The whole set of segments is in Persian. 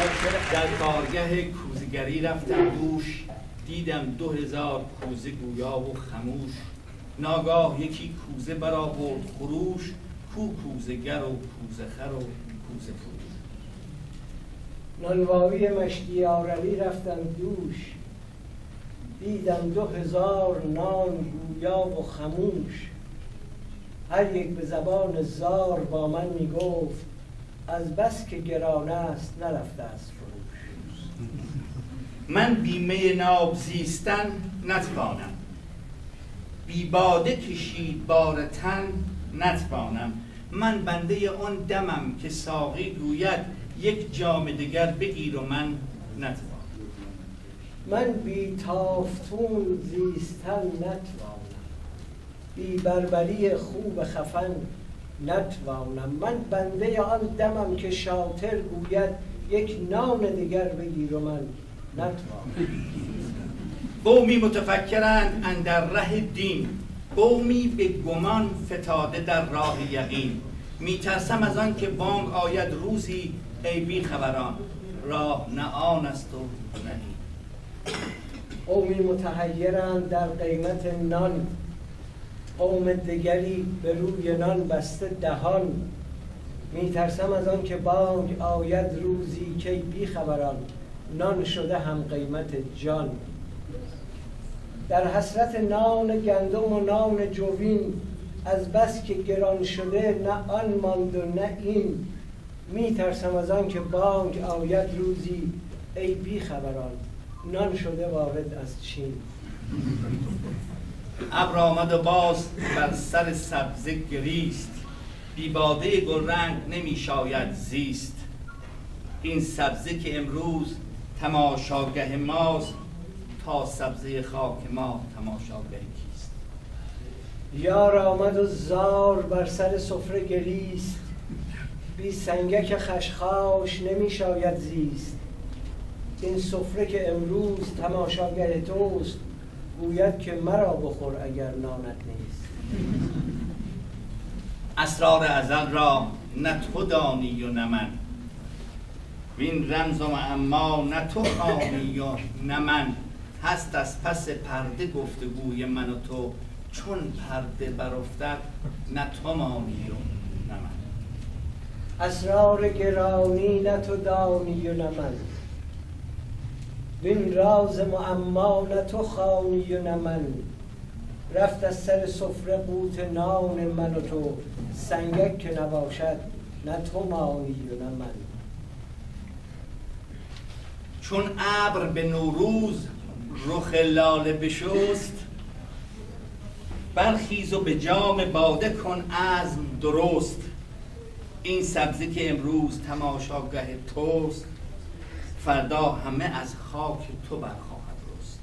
در کارگه کوزه‌گری رفتم دوش، دیدم 2000 کوزه گویا و خموش. ناگاه یکی کوزه برآورد خروش، کو کوزه‌گر و کوزه خر و کوزه فروش. نانوایی مشتی آرلی رفتم دوش، دیدم 2000 نان گویا و خموش. هر یک به زبان زار با من می گفت، از بس که گرانه است نرفته از فروش. من بیمه ناب زیستن نتوانم، بی باده کشید بار تن نتوانم. من بنده آن دمم که ساقی گوید، یک جام دگر بگیر و من نتوانم. من بی تافتون زیستن نتوانم، بی بربری خوب خفن نتوانم. من بنده آن دمم که شاطر گوید، یک نان دیگر بگیر و من نتوانم. قومی متفکرند اندر ره دین، قومی به گمان فتاده در راه یقین. میترسم از آن که بانگ آید روزی، ای بی خبران راه نه آن است و نه این. قومی متحیرند در قیمت نان، قوم دیگری به روی نان بسته دهان. میترسم از آن که بانگ آید روزی، که بی خبران نان شده هم قیمت جان. در حسرت نان گندم و نان جوین، از بس که گران شده نه آن ماند و نه این. میترسم از آن که بانگ آید روزی، ای بی خبران نان شده وارد از چین. ابر آمد و باز بر سر سبزه گریست، بی باده گلرنگ نمی شاید زیست. این سبزه که امروز تماشاگه ماست، تا سبزه خاک ما تماشاگه کیست؟ یار آمد و زار بر سر سفره گریست، بی سنگک خشخاش نمی شاید زیست. این سفره که امروز تماشاگه توست، گوید که مرا بخور اگر نانت نیست. اسرار ازل را نه تو دانی و نه من، وین رمز و معما نه تو خوانی و نه من. هست از پس پرده گفتگوی من و تو، چون پرده برافتد نه تو مانی و نه من. اسرار گرانی نه تو دانی و نه من، وین راز معما نه تو خوانی و نه من. رفت از سر سفره قوت نان من و تو، سنگک که نباشد نه تو مانی و نه من. چون ابر به نوروز رخ لاله بشست، برخیز و به جام باده کن عزم درست. این سبزه که امروز تماشاگه توست، فردا همه از خاک تو برخواهد رست.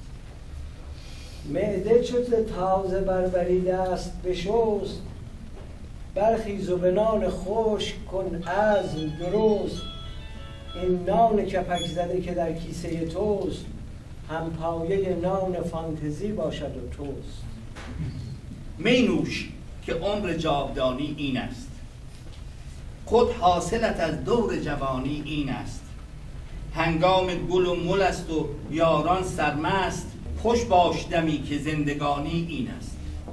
معده چو تازه بربری دست بشست، برخیز و به نان خشک کن عزم درست. این نان کپک زده که در کیسه توست، هم پایه نان فانتزی باشد و توست. می نوش که عمر جاودانی این است، خود حاصلت از دور جوانی این است. هنگام گل و مل است و یاران سرمست، خوش باش دمی که زندگانی این است.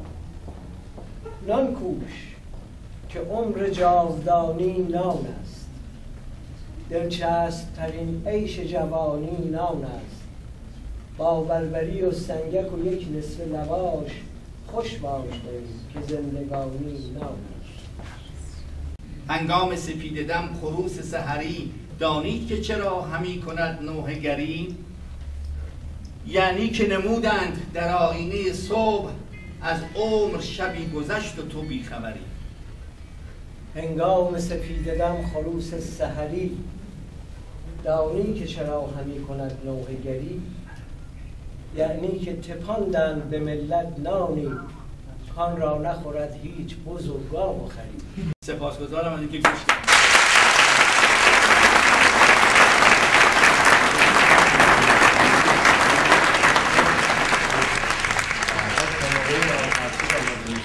نان کوش که عمر جاودانی نان است، دلچسب ترین عیش جوانی نان است. با بربری و سنگک و یک نصف لواش، خوش باش دمی که زندگانی نان است. هنگام سپیده دم خروس سحری، دانید که چرا همی کند نوحه گری؟ یعنی که نمودند در آینه صبح، از عمر شبی گذشت و تو بیخبری. هنگام سپیده دم خروس سحری، دانی که چرا همی کند نوحه گری؟ یعنی که تپاندند به ملت نانی، کان را نخورد هیچ بز و گاو و خری. سپاسگزارم از اینکه گوش کردید.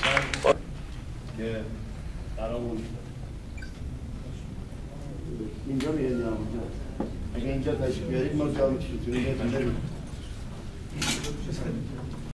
که قرار بود اینجا میاد یا اونجا؟ اگه اینجا تشریف بیارید ما جامعه شوتونی بهتون بریم.